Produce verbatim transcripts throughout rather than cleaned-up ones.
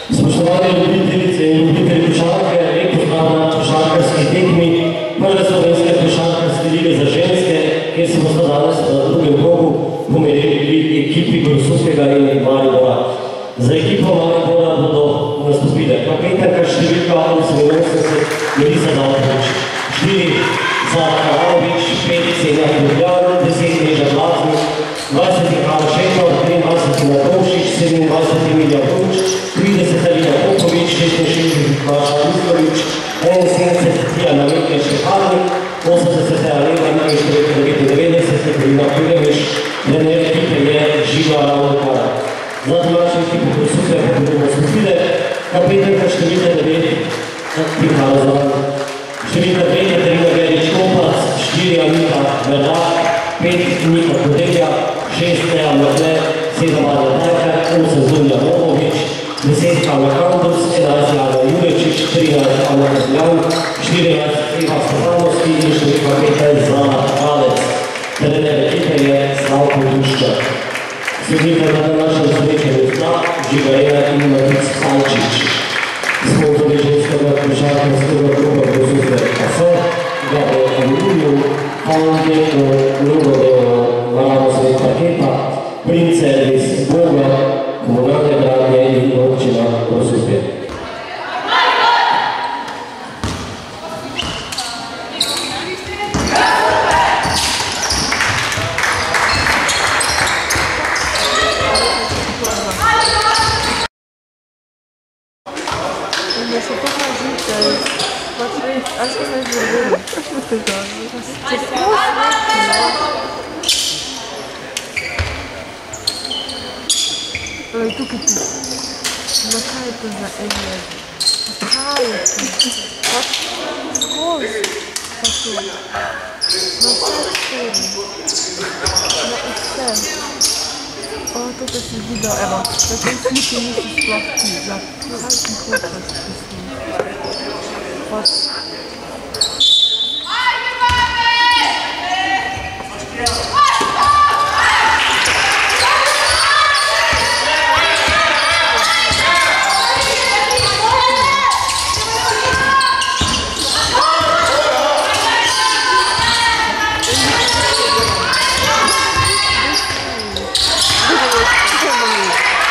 Spoštovane ljubiteljice in ljubitelji košarke, lep pozdrav na košarkarski tekmi prve slovenske košarkarske lige za ženske, kjer smo se danes na drugem krogu pomerili ekipi Grosuplja in Maribora. Za ekipo Maribora bodo nastopile kapetanka številka oseminosemdeset Melisa Davkovič, štiri Zara Karalovič, pet Senja Ljubljan, deset Neža Blaznik, dvajset Hala Šetor, triindvajset Natovšič, sedemindvajset Emilija Vuč, trideset Alina Popovič, šestinšestdeset Maša Miskovič, enainsedemdeset Tijana Miklič-Štehalnik, osemdeset Alena Miklič-devetindevetdeset Katarina Kulemiš, trener ekipe je Živa Ravnikara. Za domačo ekipo Grosuplja pa bodo nastopile kapetanka številka devet Tihana Zoran, številka dve Katarina Verič-Kopac, štiri Anita Verlak, pet Nika Kodelja, šest Teja Mrle, sedem Ana Dajka, osem Dunja Momovič, deset Ana Kandus, enajst Jana Jurečič, trinajst Ana Kozljan, štirinajst Eva Stefanovski in številka petnajst Zana Kalec. Trener ekipe je Slavko Duščak. Sledite na današnjem srečanju znak Žigarena in Matic Halčič. Sponzorji ženskega košarkarskega kluba Grosuplja Kafe, Gabo Aluminium, Foundeko, Logo dela Varano paketa, Prince iz Boga, komunalne gradnje in občina Grosuplja. Ne se to kažite, pač veš, až to ne želim, kako te žalim, da se to svetno. Ale tukaj ti, ma kaj je to za ene? Kaj je to? Pač skozi, pa tu, na vse stvari, na vse. O, tukaj se video, evo, da tej sliki nisi sploh ti, ja, kaj sem hočela spisati. Pač.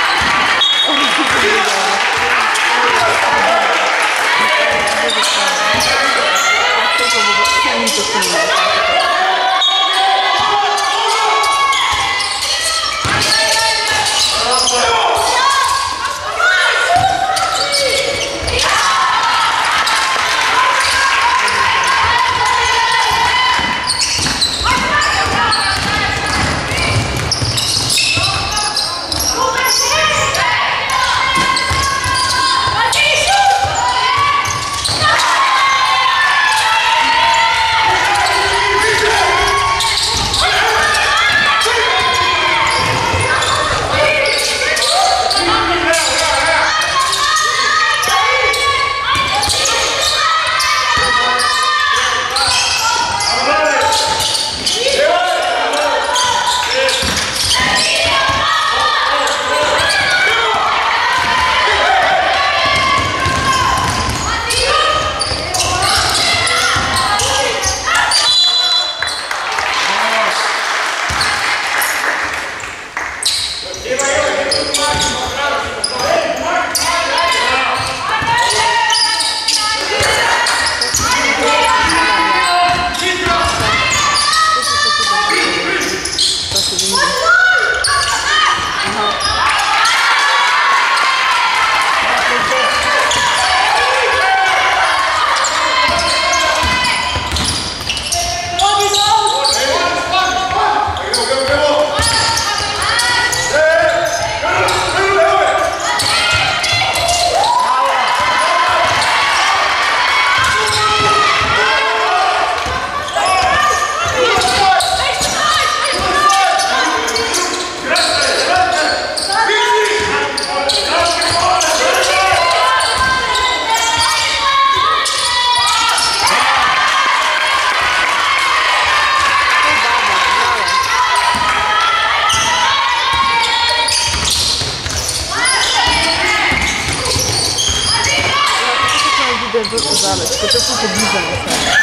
Thank you. bolj kozalec, kot če smo pobližali se.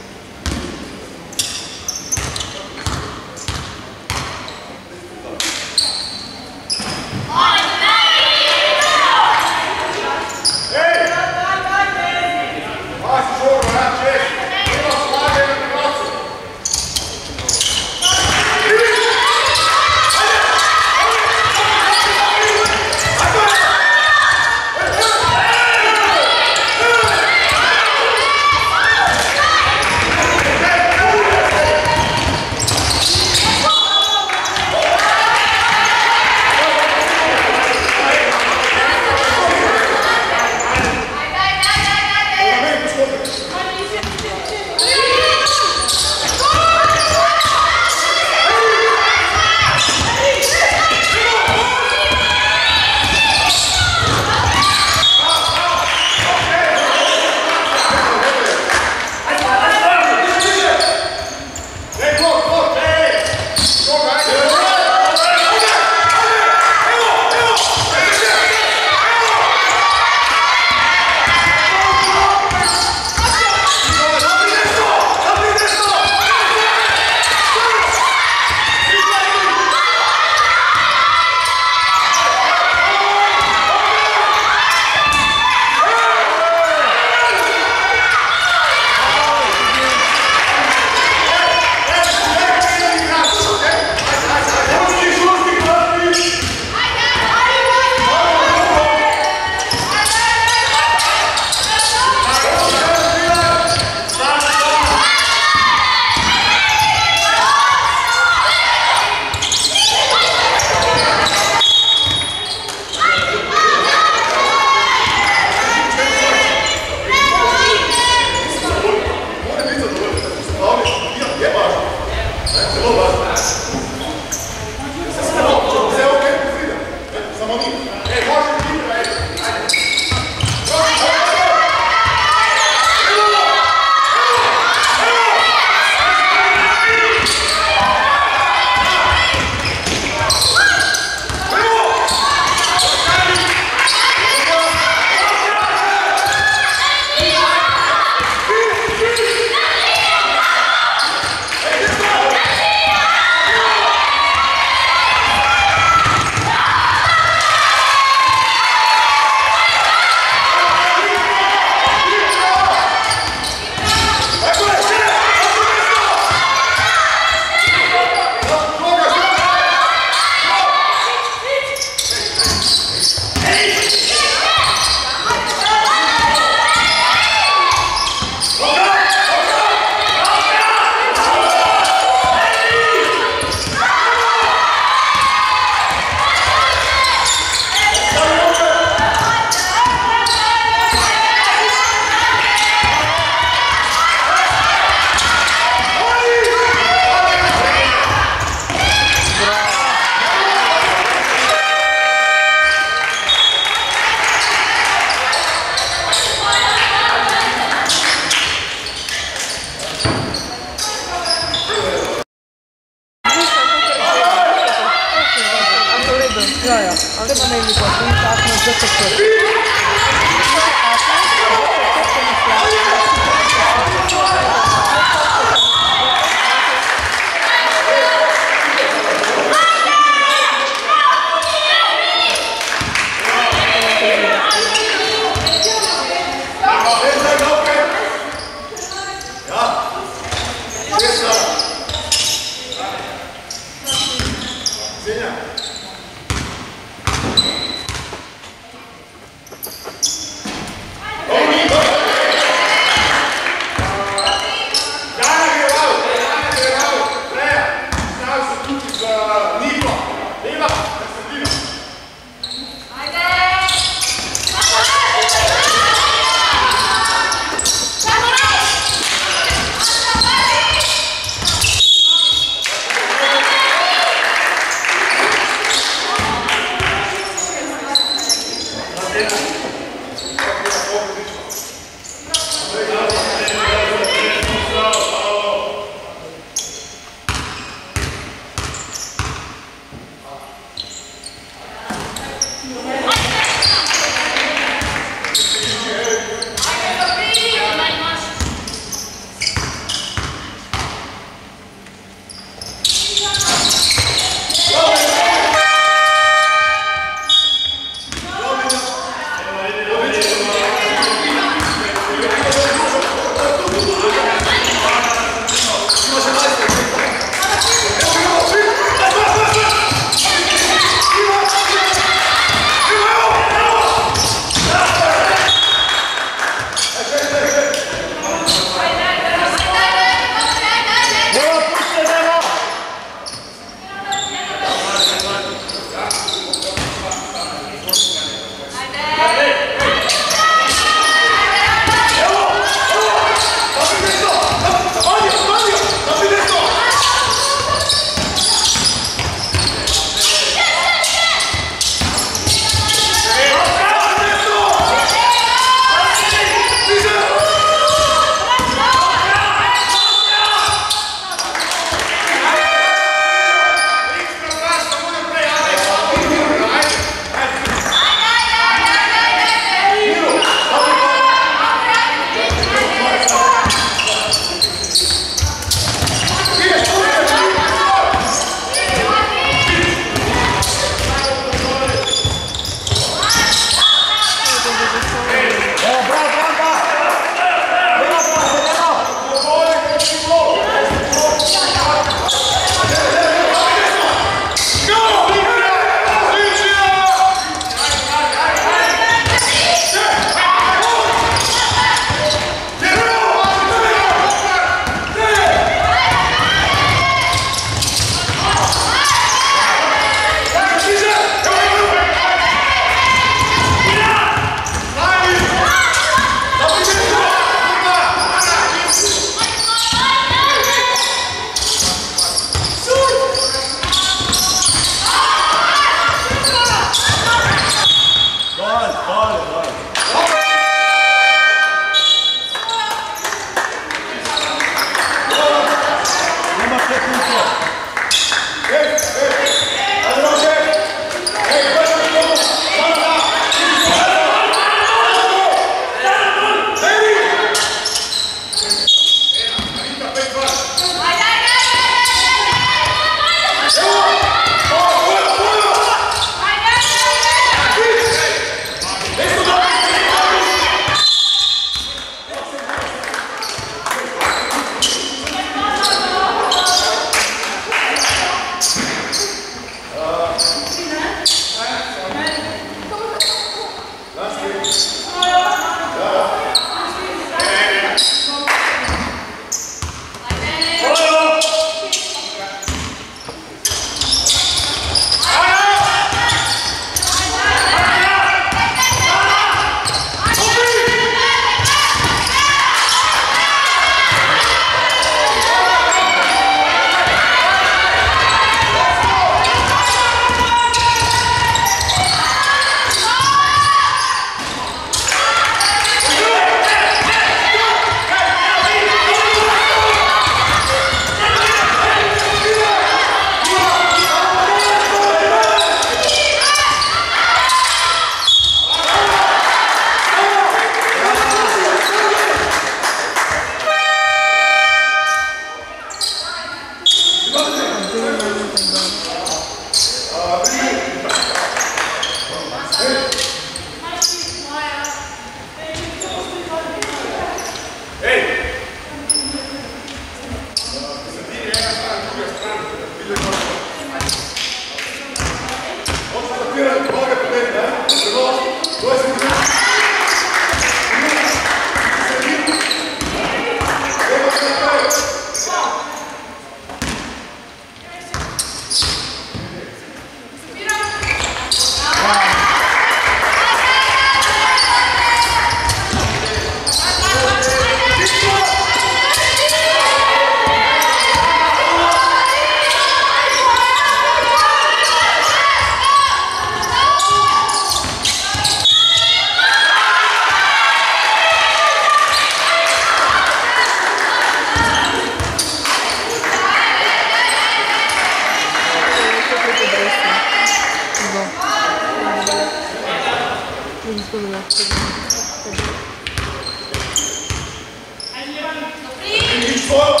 Спасибо.